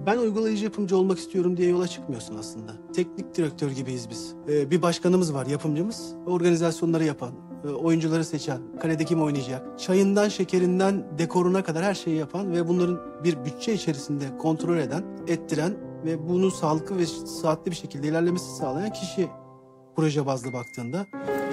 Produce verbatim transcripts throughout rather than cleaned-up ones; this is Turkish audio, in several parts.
Ben uygulayıcı yapımcı olmak istiyorum diye yola çıkmıyorsun aslında. Teknik direktör gibiyiz biz. Ee, bir başkanımız var, yapımcımız. Organizasyonları yapan, e, oyuncuları seçen, kalede kim oynayacak, çayından, şekerinden, dekoruna kadar her şeyi yapan ve bunların bir bütçe içerisinde kontrol eden, ettiren ve bunun sağlıklı ve saatli bir şekilde ilerlemesi sağlayan kişi proje bazlı baktığında.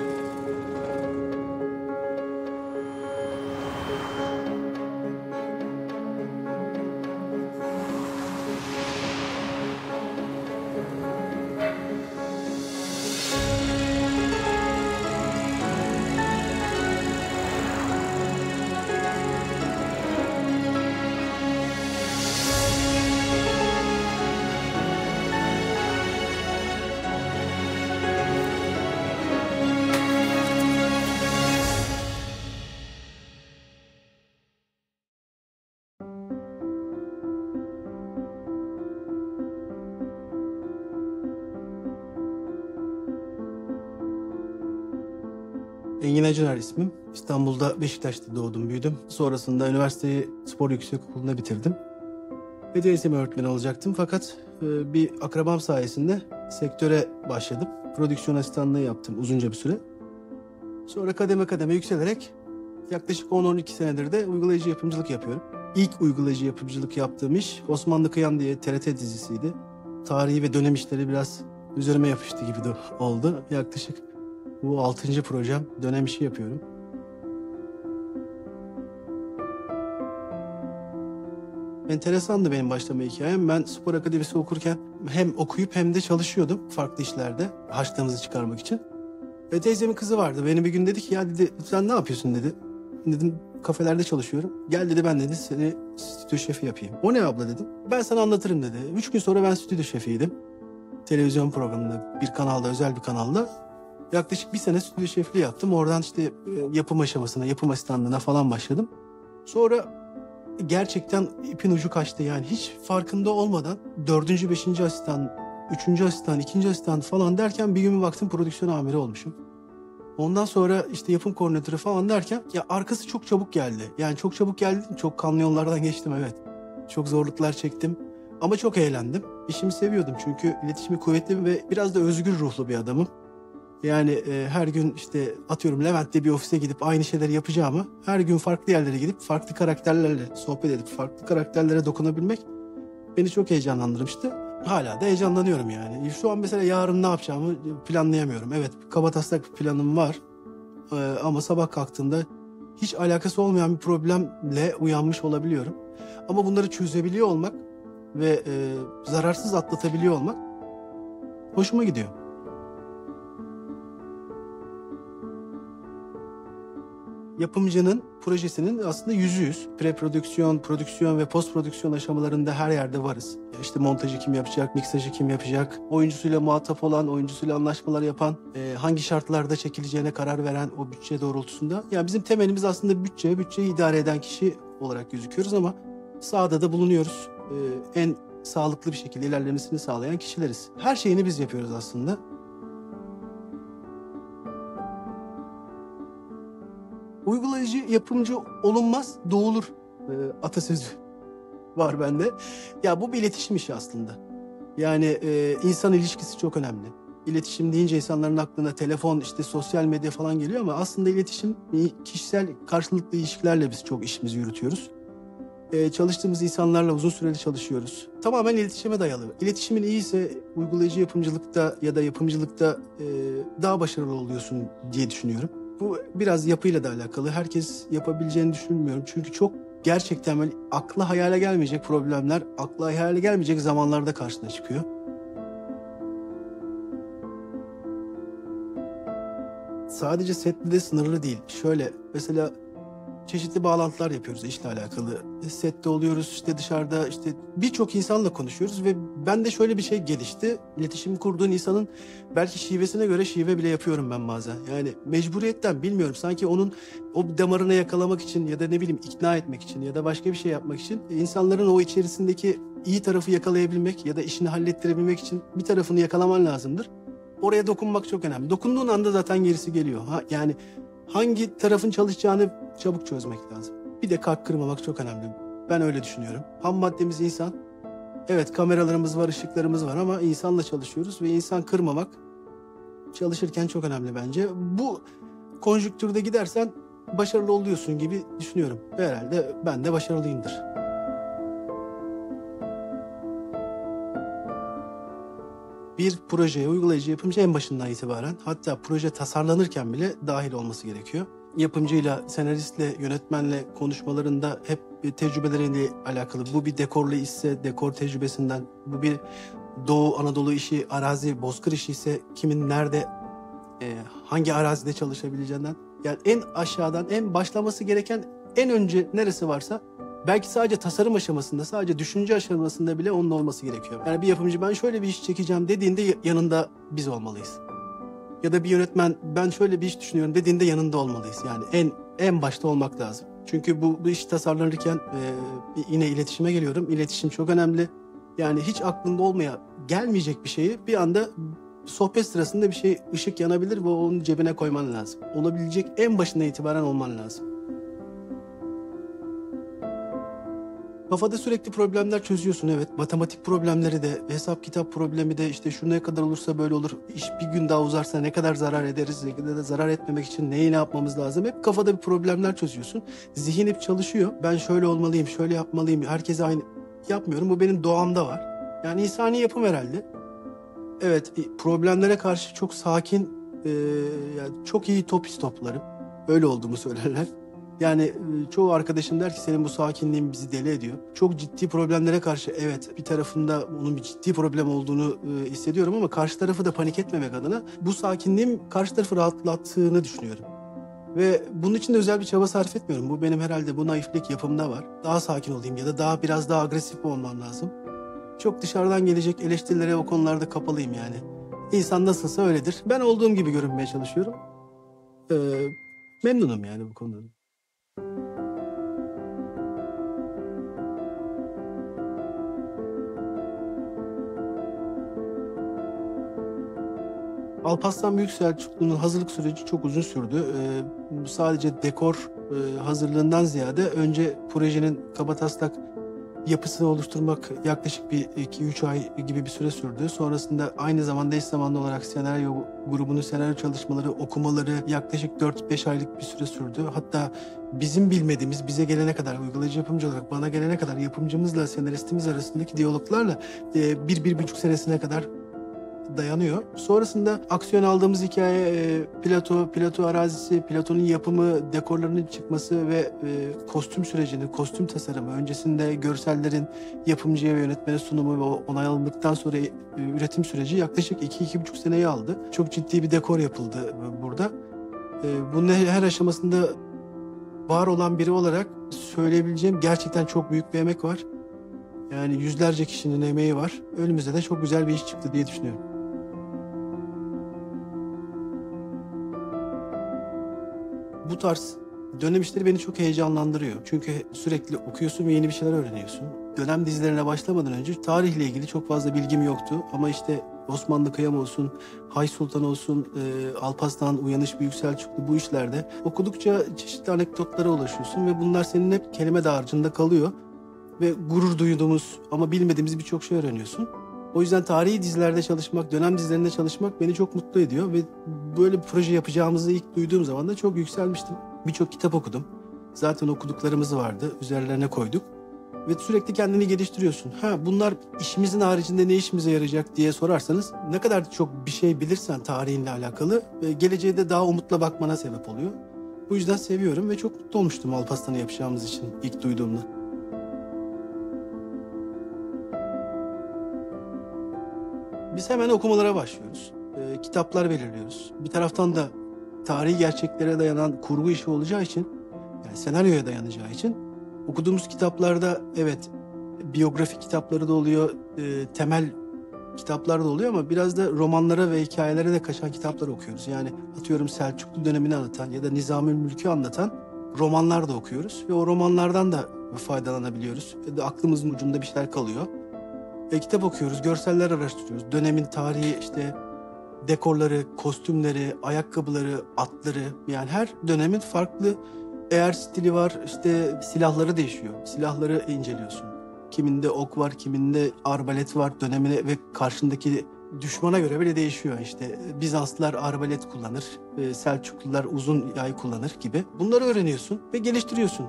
Engin Acener ismim. İstanbul'da Beşiktaş'ta doğdum, büyüdüm. Sonrasında üniversiteyi spor yüksekokulu'nda bitirdim. Beden eğitimi öğretmeni olacaktım fakat e, bir akrabam sayesinde sektöre başladım. Prodüksiyon asistanlığı yaptım uzunca bir süre. Sonra kademe kademe yükselerek yaklaşık on on iki senedir de uygulayıcı yapımcılık yapıyorum. İlk uygulayıcı yapımcılık yaptığım iş Osmanlı Kıyam diye T R T dizisiydi. Tarihi ve dönem işleri biraz üzerime yapıştı gibi de oldu. Yaklaşık bu altıncı projem, dönem işi yapıyorum. Enteresandı benim başlama hikayem. Ben spor akademisi okurken hem okuyup hem de çalışıyordum farklı işlerde harçlığımızı çıkarmak için. Ve teyzemin kızı vardı. Beni bir gün dedi ki ya dedi sen ne yapıyorsun dedi. Dedim kafelerde çalışıyorum. Gel dedi ben dedi seni stüdyo şefi yapayım. O ne abla dedim. Ben sana anlatırım dedi. Üç gün sonra ben stüdyo şefiydim. Televizyon programında bir kanalda, özel bir kanalda. Yaklaşık bir sene stüdyo şefliği yaptım. Oradan işte yapım aşamasına, yapım asistanlığına falan başladım. Sonra gerçekten ipin ucu kaçtı yani. Hiç farkında olmadan dördüncü, beşinci asistan, üçüncü asistan, ikinci asistan falan derken bir gün bir baktım prodüksiyon amiri olmuşum. Ondan sonra işte yapım koordinatörü falan derken ya arkası çok çabuk geldi. Yani çok çabuk geldi. Çok kanlı yollardan geçtim evet. Çok zorluklar çektim. Ama çok eğlendim. İşimi seviyordum çünkü iletişimi kuvvetli ve biraz da özgür ruhlu bir adamım. Yani e, her gün işte atıyorum Levent'te bir ofise gidip aynı şeyleri yapacağımı her gün farklı yerlere gidip farklı karakterlerle sohbet edip farklı karakterlere dokunabilmek beni çok heyecanlandırmıştı. Hala da heyecanlanıyorum yani. Şu an mesela yarın ne yapacağımı planlayamıyorum. Evet kabataslak bir planım var e, ama sabah kalktığımda hiç alakası olmayan bir problemle uyanmış olabiliyorum. Ama bunları çözebiliyor olmak ve e, zararsız atlatabiliyor olmak hoşuma gidiyor. Yapımcının projesinin aslında yüzüyüz. Pre-prodüksiyon, prodüksiyon ve post-prodüksiyon aşamalarında her yerde varız. İşte montajı kim yapacak, miksajı kim yapacak, oyuncusuyla muhatap olan, oyuncusuyla anlaşmalar yapan, e, hangi şartlarda çekileceğine karar veren o bütçe doğrultusunda. Yani bizim temelimiz aslında bütçe, bütçeyi idare eden kişi olarak gözüküyoruz ama sahada da bulunuyoruz. E, en sağlıklı bir şekilde ilerlemesini sağlayan kişileriz. Her şeyini biz yapıyoruz aslında. Uygulayıcı yapımcı olunmaz, doğulur e, atasözü var bende. Ya bu bir iletişim işi aslında. Yani e, insan ilişkisi çok önemli. İletişim deyince insanların aklına telefon, işte sosyal medya falan geliyor ama aslında iletişim kişisel karşılıklı ilişkilerle biz çok işimizi yürütüyoruz. E, çalıştığımız insanlarla uzun süreli çalışıyoruz. Tamamen iletişime dayalı. İletişimin iyiyse uygulayıcı yapımcılıkta ya da yapımcılıkta e, daha başarılı oluyorsun diye düşünüyorum. Bu biraz yapıyla da alakalı. Herkes yapabileceğini düşünmüyorum. Çünkü çok gerçekten böyle akla hayale gelmeyecek problemler, akla hayale gelmeyecek zamanlarda karşına çıkıyor. Sadece setle de sınırlı değil. Şöyle mesela çeşitli bağlantılar yapıyoruz işle alakalı. Sette oluyoruz, işte dışarıda işte birçok insanla konuşuyoruz ve ben de şöyle bir şey gelişti. İletişim kurduğun insanın belki şivesine göre şive bile yapıyorum ben bazen. Yani mecburiyetten bilmiyorum. Sanki onun o damarını yakalamak için ya da ne bileyim ikna etmek için ya da başka bir şey yapmak için insanların o içerisindeki iyi tarafı yakalayabilmek ya da işini hallettirebilmek için bir tarafını yakalaman lazımdır. Oraya dokunmak çok önemli. Dokunduğun anda zaten gerisi geliyor. Ha, yani hangi tarafın çalışacağını çabuk çözmek lazım. Bir de kalp kırmamak çok önemli. Ben öyle düşünüyorum. Ham maddemiz insan. Evet, kameralarımız var, ışıklarımız var ama insanla çalışıyoruz ve insan kırmamak çalışırken çok önemli bence. Bu konjüktürde gidersen başarılı oluyorsun gibi düşünüyorum. Ve herhalde ben de başarılıyımdır. Bir projeye uygulayıcı yapımcı en başından itibaren, hatta proje tasarlanırken bile dahil olması gerekiyor. Yapımcıyla, senaristle, yönetmenle konuşmalarında hep tecrübeleriyle alakalı. Bu bir dekorlu işse dekor tecrübesinden, bu bir Doğu Anadolu işi, arazi, bozkır işi ise kimin nerede, e, hangi arazide çalışabileceğinden. Yani en aşağıdan, en başlaması gereken en önce neresi varsa, belki sadece tasarım aşamasında, sadece düşünce aşamasında bile onun olması gerekiyor. Yani bir yapımcı ben şöyle bir iş çekeceğim dediğinde yanında biz olmalıyız. Ya da bir yönetmen ben şöyle bir iş düşünüyorum dediğinde yanında olmalıyız. Yani en en başta olmak lazım. Çünkü bu, bu iş tasarlanırken e, yine iletişime geliyorum. İletişim çok önemli. Yani hiç aklında olmaya gelmeyecek bir şeyi bir anda sohbet sırasında bir şey ışık yanabilir ve onun cebine koyman lazım. Olabilecek en başından itibaren olman lazım. Kafada sürekli problemler çözüyorsun, evet. Matematik problemleri de, hesap kitap problemi de, işte şu ne kadar olursa böyle olur, iş bir gün daha uzarsa ne kadar zarar ederiz, ne kadar da zarar etmemek için neyi ne yapmamız lazım. Hep kafada bir problemler çözüyorsun. Zihin hep çalışıyor. Ben şöyle olmalıyım, şöyle yapmalıyım, herkese aynı yapmıyorum. Bu benim doğamda var. Yani insani yapım herhalde. Evet, problemlere karşı çok sakin, e, yani çok iyi top toplarım. Öyle olduğumu söylerler. Yani e, çoğu arkadaşım der ki senin bu sakinliğin bizi deli ediyor. Çok ciddi problemlere karşı evet bir tarafında onun bir ciddi problem olduğunu e, hissediyorum ama karşı tarafı da panik etmemek adına bu sakinliğim karşı tarafı rahatlattığını düşünüyorum. Ve bunun için de özel bir çaba sarf etmiyorum. Bu benim herhalde bu naiflik yapımda var. Daha sakin olayım ya da daha biraz daha agresif olmam lazım. Çok dışarıdan gelecek eleştirilere o konularda kapalıyım yani. İnsan nasılsa öyledir. Ben olduğum gibi görünmeye çalışıyorum. Ee, memnunum yani bu konuda. Alparslan Büyük Selçuklu'nun hazırlık süreci çok uzun sürdü. Ee, sadece dekor e, hazırlığından ziyade önce projenin kabataslak yapısını oluşturmak yaklaşık bir iki üç ay gibi bir süre sürdü. Sonrasında aynı zamanda eş zamanlı olarak senaryo grubunun senaryo çalışmaları, okumaları yaklaşık dört beş aylık bir süre sürdü. Hatta bizim bilmediğimiz, bize gelene kadar, uygulayıcı yapımcı olarak bana gelene kadar yapımcımızla senaristimiz arasındaki diyaloglarla e, bir, bir buçuk senesine kadar dayanıyor. Sonrasında aksiyon aldığımız hikaye e, plato, plato arazisi, platonun yapımı, dekorlarının çıkması ve e, kostüm sürecini, kostüm tasarımı, öncesinde görsellerin yapımcıya ve yönetmene sunumu ve onay alındıktan sonra e, üretim süreci yaklaşık iki iki buçuk seneyi aldı. Çok ciddi bir dekor yapıldı burada. E, bunun her aşamasında var olan biri olarak söyleyebileceğim gerçekten çok büyük bir emek var. Yani yüzlerce kişinin emeği var. Önümüzde de çok güzel bir iş çıktı diye düşünüyorum. Bu tarz dönem işleri beni çok heyecanlandırıyor. Çünkü sürekli okuyorsun ve yeni bir şeyler öğreniyorsun. Dönem dizilerine başlamadan önce tarihle ilgili çok fazla bilgim yoktu. Ama işte Osmanlı Kıyam olsun, Hay Sultan olsun, e, Alparslan, Uyanış Büyük Selçuklu bu işlerde okudukça çeşitli anekdotlara ulaşıyorsun ve bunlar senin hep kelime dağarcığında kalıyor. Ve gurur duyduğumuz ama bilmediğimiz birçok şey öğreniyorsun. O yüzden tarihi dizilerde çalışmak, dönem dizilerinde çalışmak beni çok mutlu ediyor. Ve böyle bir proje yapacağımızı ilk duyduğum zaman da çok yükselmiştim. Birçok kitap okudum. Zaten okuduklarımız vardı, üzerlerine koyduk. Ve sürekli kendini geliştiriyorsun. Ha bunlar işimizin haricinde ne işimize yarayacak diye sorarsanız ne kadar çok bir şey bilirsen tarihinle alakalı geleceğe de daha umutla bakmana sebep oluyor. Bu yüzden seviyorum ve çok mutlu olmuştum Alparslan'ı yapacağımız için ilk duyduğumda. Biz hemen okumalara başlıyoruz. E, kitaplar belirliyoruz. Bir taraftan da tarihi gerçeklere dayanan kurgu işi olacağı için, yani senaryoya dayanacağı için okuduğumuz kitaplarda evet biyografi kitapları da oluyor, e, temel kitaplar da oluyor ama biraz da romanlara ve hikayelere de kaçan kitaplar okuyoruz. Yani atıyorum Selçuklu dönemini anlatan ya da Nizamül Mülk'ü anlatan romanlar da okuyoruz ve o romanlardan da faydalanabiliyoruz. Ya da aklımızın ucunda bir şeyler kalıyor. E, kitap okuyoruz, görseller araştırıyoruz. Dönemin tarihi, işte dekorları, kostümleri, ayakkabıları, atları. Yani her dönemin farklı eğer stili var, işte silahları değişiyor. Silahları inceliyorsun. Kiminde ok var, kiminde arbalet var dönemine ve karşındaki düşmana göre bile değişiyor. İşte Bizanslılar arbalet kullanır, e, Selçuklular uzun yay kullanır gibi. Bunları öğreniyorsun ve geliştiriyorsun.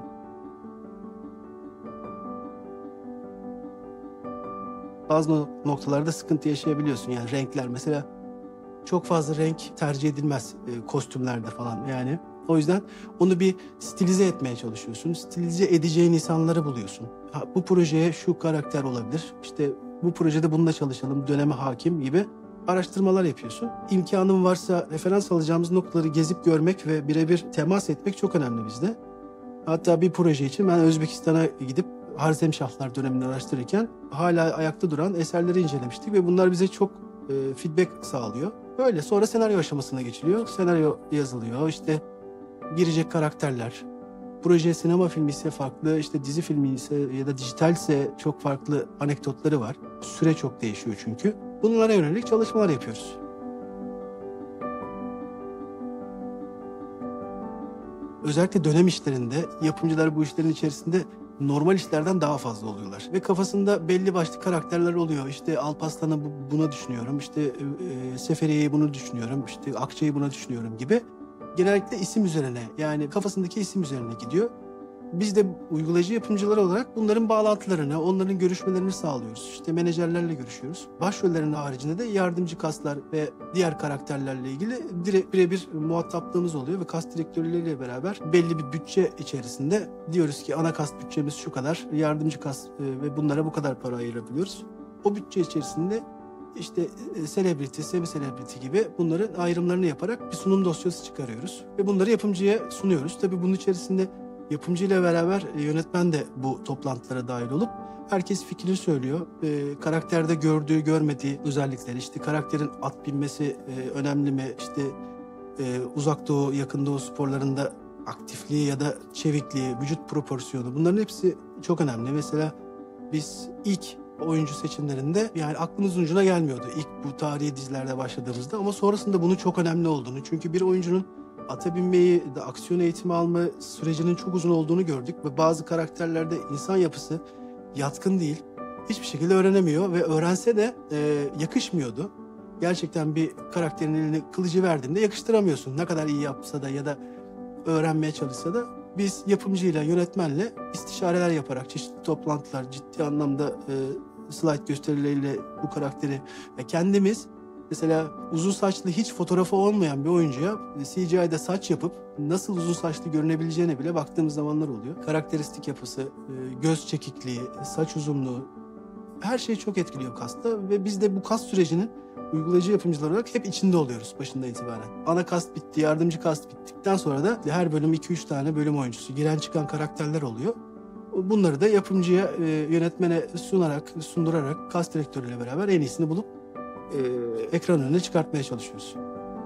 Bazı noktalarda sıkıntı yaşayabiliyorsun. Yani renkler mesela çok fazla renk tercih edilmez e, kostümlerde falan yani. O yüzden onu bir stilize etmeye çalışıyorsun. Stilize edeceğin insanları buluyorsun. Ha, bu projeye şu karakter olabilir. İşte bu projede bununla çalışalım, döneme hakim gibi araştırmalar yapıyorsun. İmkanın varsa referans alacağımız noktaları gezip görmek ve birebir temas etmek çok önemli bizde. Hatta bir proje için ben Özbekistan'a gidip Harzemşahlar dönemini araştırırken hala ayakta duran eserleri incelemiştik ve bunlar bize çok e, feedback sağlıyor. Böyle sonra senaryo aşamasına geçiliyor. Senaryo yazılıyor. İşte girecek karakterler. Proje sinema filmi ise farklı, işte dizi filmi ise ya da dijitalse çok farklı anekdotları var. Süre çok değişiyor çünkü. Bunlara yönelik çalışmalar yapıyoruz. Özellikle dönem işlerinde yapımcılar bu işlerin içerisinde normal işlerden daha fazla oluyorlar. Ve kafasında belli başlı karakterler oluyor. İşte Alparslan'ı buna düşünüyorum, işte e, Seferiye'yi bunu düşünüyorum, işte Akça'yı buna düşünüyorum gibi. Genellikle isim üzerine, yani kafasındaki isim üzerine gidiyor. Biz de uygulayıcı yapımcılar olarak bunların bağlantılarını, onların görüşmelerini sağlıyoruz. İşte menajerlerle görüşüyoruz. Başrollerin haricinde de yardımcı kaslar ve diğer karakterlerle ilgili direkt birebir muhataplığımız oluyor ve kas direktörleriyle beraber belli bir bütçe içerisinde diyoruz ki ana kas bütçemiz şu kadar, yardımcı kas ve bunlara bu kadar para ayırabiliyoruz. O bütçe içerisinde işte celebrity, semi celebrity gibi bunların ayrımlarını yaparak bir sunum dosyası çıkarıyoruz ve bunları yapımcıya sunuyoruz. Tabii bunun içerisinde yapımcıyla beraber yönetmen de bu toplantılara dahil olup herkes fikrini söylüyor. E, karakterde gördüğü, görmediği özellikleri, işte karakterin at binmesi e, önemli mi? İşte e, uzak doğu, yakın doğu sporlarında aktifliği ya da çevikliği, vücut proporsiyonu bunların hepsi çok önemli. Mesela biz ilk oyuncu seçimlerinde yani aklımızın ucuna gelmiyordu ilk bu tarihi dizilerde başladığımızda ama sonrasında bunun çok önemli olduğunu, çünkü bir oyuncunun ata binmeyi, de aksiyon eğitimi alma sürecinin çok uzun olduğunu gördük ve bazı karakterlerde insan yapısı yatkın değil. Hiçbir şekilde öğrenemiyor ve öğrense de e, yakışmıyordu. Gerçekten bir karakterin eline kılıcı verdiğinde yakıştıramıyorsun. Ne kadar iyi yapsa da ya da öğrenmeye çalışsa da biz yapımcıyla, yönetmenle istişareler yaparak çeşitli toplantılar, ciddi anlamda e, slide gösterileriyle bu karakteri ve kendimiz mesela uzun saçlı hiç fotoğrafı olmayan bir oyuncuya C G I'de saç yapıp nasıl uzun saçlı görünebileceğine bile baktığımız zamanlar oluyor. Karakteristik yapısı, göz çekikliği, saç uzunluğu her şey çok etkiliyor kasta ve biz de bu kast sürecinin uygulayıcı yapımcılar olarak hep içinde oluyoruz başından itibaren. Ana kast bitti, yardımcı kast bittikten sonra da her bölüm iki üç tane bölüm oyuncusu, giren çıkan karakterler oluyor. Bunları da yapımcıya, yönetmene sunarak, sundurarak kast direktörüyle beraber en iyisini bulup e, ekran önüne çıkartmaya çalışıyoruz.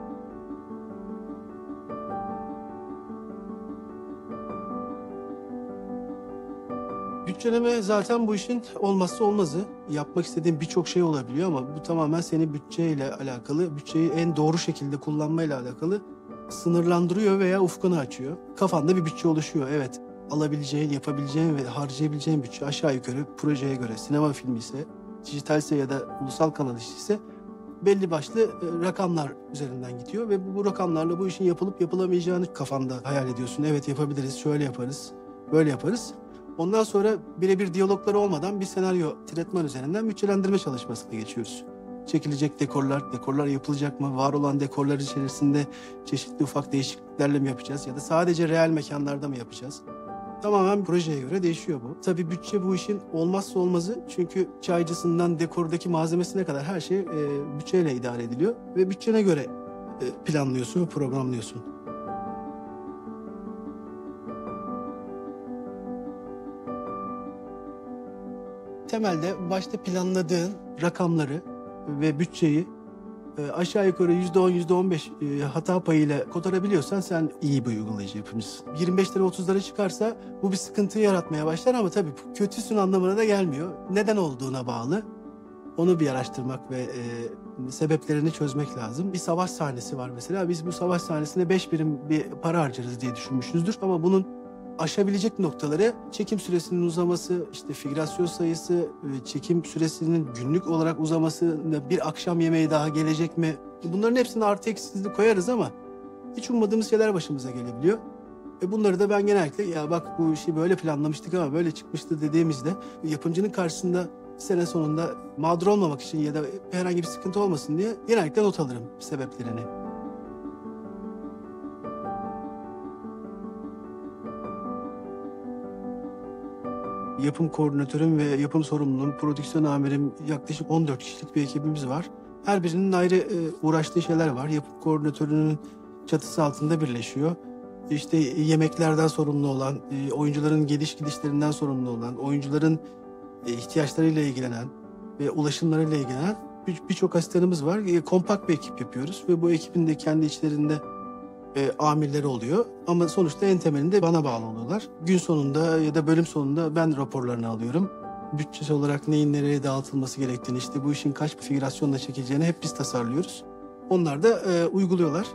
Bütçeleme zaten bu işin olmazsa olmazı. Yapmak istediğin birçok şey olabiliyor ama bu tamamen seni bütçeyle alakalı, bütçeyi en doğru şekilde kullanmayla alakalı sınırlandırıyor veya ufkunu açıyor. Kafanda bir bütçe oluşuyor, evet. Alabileceğin, yapabileceğin ve harcayabileceğin bütçe aşağı yukarı projeye göre, sinema filmi ise, dijitalse ya da ulusal kanal işi ise belli başlı rakamlar üzerinden gidiyor ve bu, bu rakamlarla bu işin yapılıp yapılamayacağını kafanda hayal ediyorsun. Evet, yapabiliriz, şöyle yaparız, böyle yaparız. Ondan sonra birebir diyalogları olmadan bir senaryo tretman üzerinden bütçelendirme çalışmasına geçiyoruz. Çekilecek dekorlar, dekorlar yapılacak mı? Var olan dekorlar içerisinde çeşitli ufak değişikliklerle mi yapacağız ya da sadece real mekanlarda mı yapacağız? Tamamen projeye göre değişiyor bu. Tabii bütçe bu işin olmazsa olmazı, çünkü çaycısından dekordaki malzemesine kadar her şey e, bütçeyle idare ediliyor ve bütçene göre e, planlıyorsun ve programlıyorsun. Temelde başta planladığın rakamları ve bütçeyi e, aşağı yukarı yüzde on, yüzde on beş e, hata payıyla kotarabiliyorsan sen iyi bir uygulayıcı yapımcısın. yirmi beşlere otuzlara çıkarsa bu bir sıkıntı yaratmaya başlar ama tabii kötüsün anlamına da gelmiyor. Neden olduğuna bağlı. Onu bir araştırmak ve e, sebeplerini çözmek lazım. Bir savaş sahnesi var mesela. Biz bu savaş sahnesine beş birim bir para harcarız diye düşünmüşüzdür ama bunun aşabilecek noktaları çekim süresinin uzaması, işte figürasyon sayısı, çekim süresinin günlük olarak uzaması, bir akşam yemeği daha gelecek mi? Bunların hepsini artı eksizli koyarız ama hiç ummadığımız şeyler başımıza gelebiliyor. Ve bunları da ben genellikle ya bak bu işi böyle planlamıştık ama böyle çıkmıştı dediğimizde yapımcının karşısında sene sonunda mağdur olmamak için ya da herhangi bir sıkıntı olmasın diye genellikle not alırım sebeplerini. Yapım koordinatörüm ve yapım sorumlum, prodüksiyon amirim, yaklaşık on dört kişilik bir ekibimiz var. Her birinin ayrı e, uğraştığı şeyler var. Yapım koordinatörünün çatısı altında birleşiyor. İşte yemeklerden sorumlu olan, e, oyuncuların geliş gidişlerinden sorumlu olan, oyuncuların e, ihtiyaçlarıyla ilgilenen ve ulaşımlarıyla ilgilenen bir- birçok asistanımız var. E, kompakt bir ekip yapıyoruz ve bu ekibin de kendi içlerinde e, amirleri oluyor. Ama sonuçta en temelinde bana bağlı oluyorlar. Gün sonunda ya da bölüm sonunda ben raporlarını alıyorum. Bütçesi olarak neyin nereye dağıtılması gerektiğini, işte bu işin kaç bir figürasyonla çekileceğini hep biz tasarlıyoruz. Onlar da e, uyguluyorlar.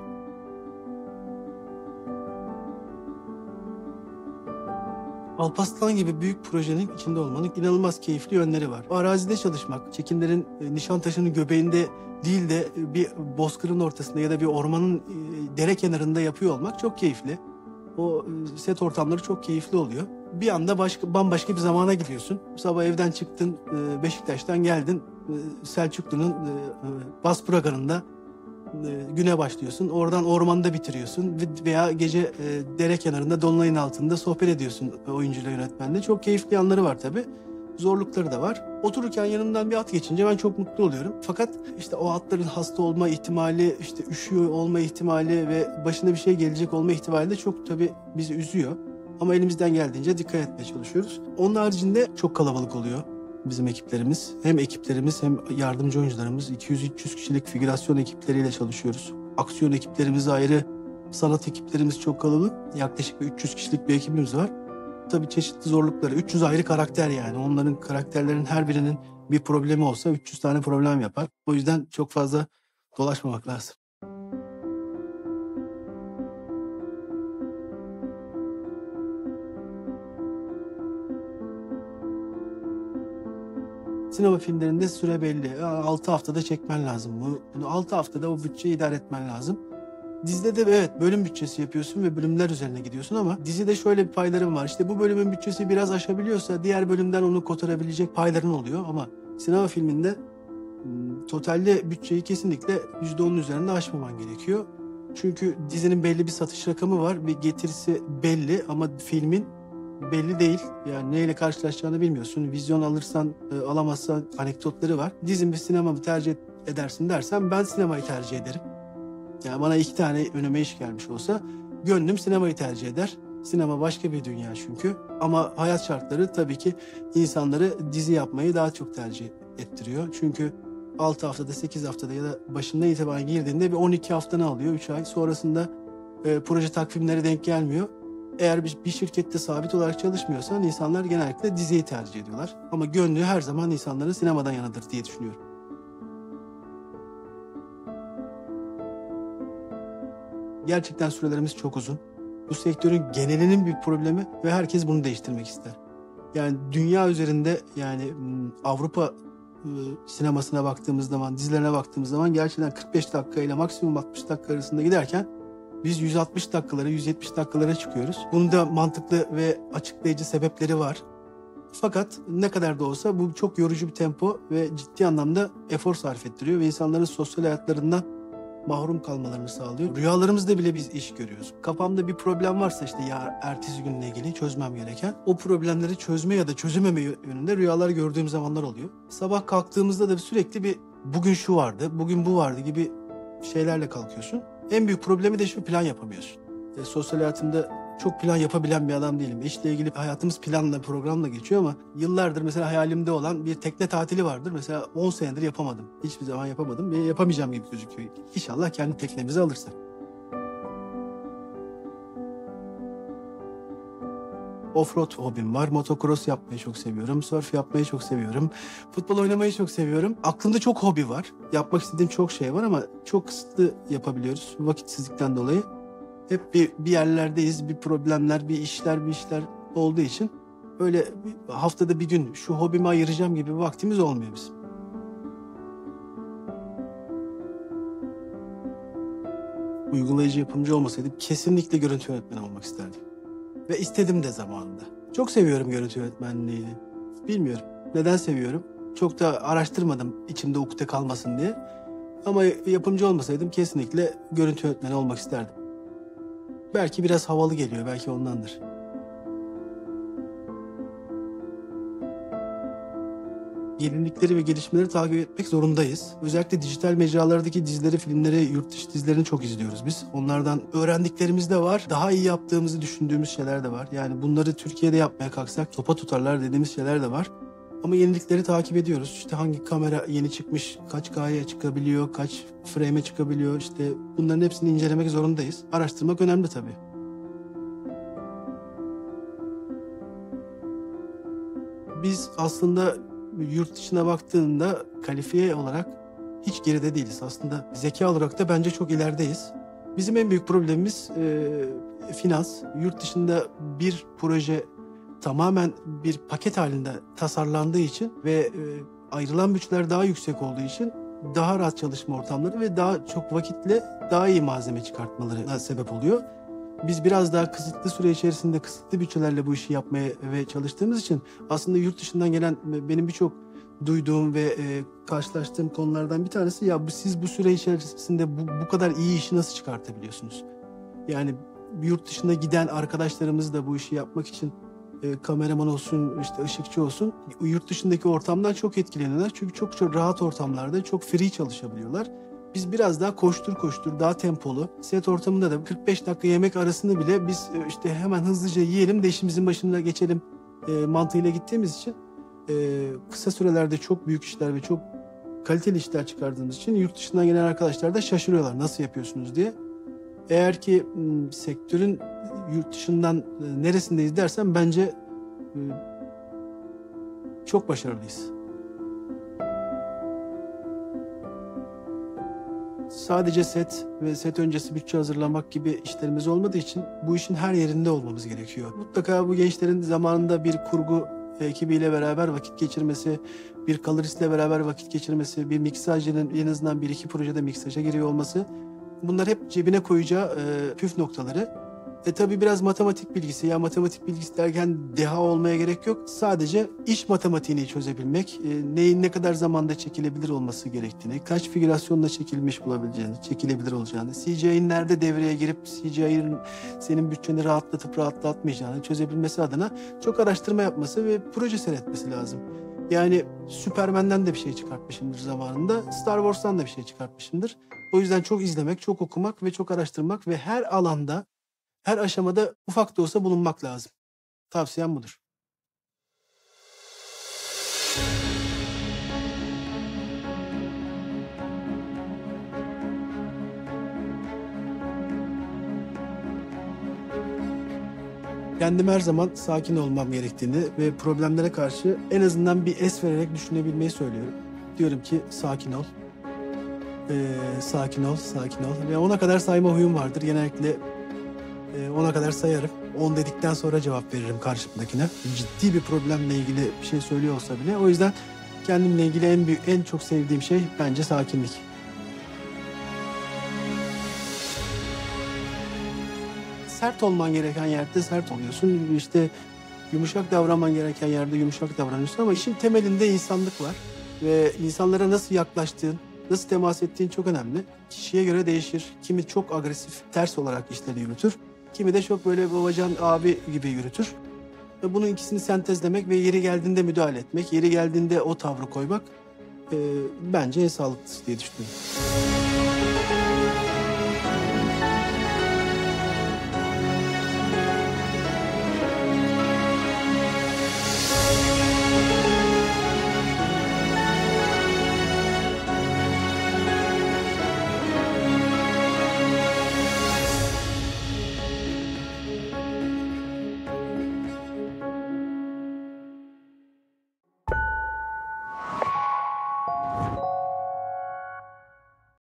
Alparslan gibi büyük projenin içinde olmanın inanılmaz keyifli yönleri var. Arazide çalışmak, çekimlerin e, Nişantaşı'nın göbeğinde değil de e, bir bozkırın ortasında ya da bir ormanın e, dere kenarında yapıyor olmak çok keyifli. O e, set ortamları çok keyifli oluyor. Bir anda başka, bambaşka bir zamana gidiyorsun. Sabah evden çıktın, e, Beşiktaş'tan geldin, e, Selçuklu'nun e, e, Basburagan'ında e, güne başlıyorsun. Oradan ormanda bitiriyorsun Ve- veya gece e, dere kenarında dolunayın altında sohbet ediyorsun oyuncuyla yönetmenle. Çok keyifli yanları var tabii. Zorlukları da var. Otururken yanımdan bir at geçince ben çok mutlu oluyorum. Fakat işte o atların hasta olma ihtimali, işte üşüyor olma ihtimali ve başına bir şey gelecek olma ihtimali de çok tabii bizi üzüyor. Ama elimizden geldiğince dikkat etmeye çalışıyoruz. Onun haricinde çok kalabalık oluyor bizim ekiplerimiz. Hem ekiplerimiz hem yardımcı oyuncularımız iki yüz üç yüz kişilik figürasyon ekipleriyle çalışıyoruz. Aksiyon ekiplerimiz ayrı, sanat ekiplerimiz çok kalabalık. Yaklaşık bir üç yüz kişilik bir ekibimiz var. Tabii çeşitli zorlukları, üç yüz ayrı karakter yani. Onların karakterlerin her birinin bir problemi olsa üç yüz tane problem yapar. O yüzden çok fazla dolaşmamak lazım. Sinema filmlerinde süre belli. altı haftada çekmen lazım. Bu- Bunu altı haftada o bütçeyi idare etmen lazım. Dizide de evet bölüm bütçesi yapıyorsun ve bölümler üzerine gidiyorsun ama dizide şöyle bir paylarım var. İşte bu bölümün bütçesi biraz aşabiliyorsa diğer bölümden onu kotarabilecek payların oluyor ama sinema filminde m, totalde bütçeyi kesinlikle yüzde onun üzerinde aşmaman gerekiyor. Çünkü dizinin belli bir satış rakamı var, bir getirisi belli ama filmin belli değil. Yani neyle karşılaşacağını bilmiyorsun. Vizyon alırsan, e, alamazsan anekdotları var. Dizin mi sinema mı tercih edersin dersen ben sinemayı tercih ederim. Yani bana iki tane önüme iş gelmiş olsa gönlüm sinemayı tercih eder. Sinema başka bir dünya çünkü. Ama hayat şartları tabii ki insanları dizi yapmayı daha çok tercih ettiriyor. Çünkü altı haftada, sekiz haftada ya da başından itibaren girdiğinde bir on iki haftanı alıyor, üç ay. Sonrasında e, proje takvimleri denk gelmiyor. Eğer bir, bir şirkette sabit olarak çalışmıyorsan insanlar genellikle diziyi tercih ediyorlar. Ama gönlü her zaman insanların sinemadan yanadır diye düşünüyorum. Gerçekten sürelerimiz çok uzun. Bu sektörün genelinin bir problemi ve herkes bunu değiştirmek ister. Yani dünya üzerinde yani m, Avrupa e, sinemasına baktığımız zaman, dizilerine baktığımız zaman gerçekten kırk beş dakika ile maksimum altmış dakika arasında giderken biz yüz altmış dakikalara, yüz yetmiş dakikalara çıkıyoruz. Bunun da mantıklı ve açıklayıcı sebepleri var. Fakat ne kadar da olsa bu çok yorucu bir tempo ve ciddi anlamda efor sarf ettiriyor ve insanların sosyal hayatlarından mahrum kalmalarını sağlıyor. Rüyalarımızda bile biz iş görüyoruz. Kafamda bir problem varsa işte ya ertesi günle ilgili çözmem gereken o problemleri çözme ya da çözememe yönünde rüyalar gördüğüm zamanlar oluyor. Sabah kalktığımızda da sürekli bir bugün şu vardı, bugün bu vardı gibi şeylerle kalkıyorsun. En büyük problemi de şu plan yapamıyorsun. E, sosyal hayatımda çok plan yapabilen bir adam değilim. İşle ilgili hayatımız planla, programla geçiyor ama yıllardır mesela hayalimde olan bir tekne tatili vardır. Mesela on senedir yapamadım. Hiçbir zaman yapamadım ve yapamayacağım gibi gözüküyor. İnşallah kendi teknemizi alırsak. Offroad hobim var. Motocross yapmayı çok seviyorum. Surf yapmayı çok seviyorum. Futbol oynamayı çok seviyorum. Aklımda çok hobi var. Yapmak istediğim çok şey var ama çok kısıtlı yapabiliyoruz vakitsizlikten dolayı. hep bir, bir yerlerdeyiz, bir problemler, bir işler, bir işler olduğu için öyle haftada bir gün şu hobime ayıracağım gibi bir vaktimiz olmuyor bizim. Uygulayıcı yapımcı olmasaydım kesinlikle görüntü yönetmeni olmak isterdim. Ve istedim de zamanında. Çok seviyorum görüntü yönetmenliğini. Bilmiyorum neden seviyorum. Çok da araştırmadım içimde ukde kalmasın diye. Ama yapımcı olmasaydım kesinlikle görüntü yönetmeni olmak isterdim. Belki biraz havalı geliyor, belki ondandır. Yenilikleri ve gelişmeleri takip etmek zorundayız. Özellikle dijital mecralardaki dizileri, filmleri, yurt dışı dizilerini çok izliyoruz biz. Onlardan öğrendiklerimiz de var. Daha iyi yaptığımızı düşündüğümüz şeyler de var. Yani bunları Türkiye'de yapmaya kalksak topa tutarlar dediğimiz şeyler de var. Ama yenilikleri takip ediyoruz. İşte hangi kamera yeni çıkmış, kaç K'ya çıkabiliyor, kaç frame'e çıkabiliyor. İşte bunların hepsini incelemek zorundayız. Araştırmak önemli tabii. Biz aslında yurt dışına baktığında kalifiye olarak hiç geride değiliz. Aslında zeka olarak da bence çok ilerideyiz. Bizim en büyük problemimiz e, finans. Yurt dışında bir proje tamamen bir paket halinde tasarlandığı için ve e, ayrılan bütçeler daha yüksek olduğu için daha rahat çalışma ortamları ve daha çok vakitle daha iyi malzeme çıkartmalarına sebep oluyor. Biz biraz daha kısıtlı süre içerisinde kısıtlı bütçelerle bu işi yapmaya ve çalıştığımız için aslında yurt dışından gelen benim birçok duyduğum ve e, karşılaştığım konulardan bir tanesi ya bu, siz bu süre içerisinde bu, bu kadar iyi işi nasıl çıkartabiliyorsunuz? Yani yurt dışına giden arkadaşlarımız da bu işi yapmak için e, kameraman olsun, işte ışıkçı olsun yurt dışındaki ortamdan çok etkileniyorlar. Çünkü çok çok rahat ortamlarda çok free çalışabiliyorlar. Biz biraz daha koştur koştur, daha tempolu. Set ortamında da kırk beş dakika yemek arasını bile biz işte hemen hızlıca yiyelim de işimizin başına geçelim e, mantığıyla gittiğimiz için e, kısa sürelerde çok büyük işler ve çok kaliteli işler çıkardığımız için yurt dışından gelen arkadaşlar da şaşırıyorlar nasıl yapıyorsunuz diye. Eğer ki m, sektörün yurt dışından e, neresindeyiz dersen bence e, çok başarılıyız. Sadece set ve set öncesi bütçe hazırlamak gibi işlerimiz olmadığı için bu işin her yerinde olmamız gerekiyor. Mutlaka bu gençlerin zamanında bir kurgu ekibiyle beraber vakit geçirmesi, bir koloristle beraber vakit geçirmesi, bir miksajcının en azından bir iki projede miksaja giriyor olması bunlar hep cebine koyacağı e, püf noktaları. E tabii biraz matematik bilgisi. Ya matematik bilgisi derken deha olmaya gerek yok. Sadece iş matematiğini çözebilmek, e, neyin ne kadar zamanda çekilebilir olması gerektiğini, kaç figürasyonla çekilmiş bulabileceğini, çekilebilir olacağını, C G I'nin nerede devreye girip C G I'nin senin bütçeni rahatlatıp rahatlatmayacağını çözebilmesi adına çok araştırma yapması ve proje seyretmesi lazım. Yani Superman'den de bir şey çıkartmışımdır zamanında, Star Wars'tan da bir şey çıkartmışımdır. O yüzden çok izlemek, çok okumak ve çok araştırmak ve her alanda her aşamada ufak da olsa bulunmak lazım. Tavsiyem budur. Kendim her zaman sakin olmam gerektiğini ve problemlere karşı en azından bir es vererek düşünebilmeyi söylüyorum. Diyorum ki sakin ol. Ee, sakin ol, sakin ol. Ve ona kadar sayma huyum vardır. Genellikle ona kadar sayarım. On dedikten sonra cevap veririm karşımdakine. Ciddi bir problemle ilgili bir şey söylüyor olsa bile. O yüzden kendimle ilgili en büyük, en çok sevdiğim şey bence sakinlik. Sert olman gereken yerde sert oluyorsun. İşte yumuşak davranman gereken yerde yumuşak davranıyorsun ama işin temelinde insanlık var. Ve insanlara nasıl yaklaştığın, nasıl temas ettiğin çok önemli. Kişiye göre değişir. Kimi çok agresif, ters olarak işleri yürütür. Kimi de çok böyle babacan abi gibi yürütür. Ve bunun ikisini sentezlemek ve yeri geldiğinde müdahale etmek, yeri geldiğinde o tavrı koymak e, bence en sağlıklısı diye düşünüyorum.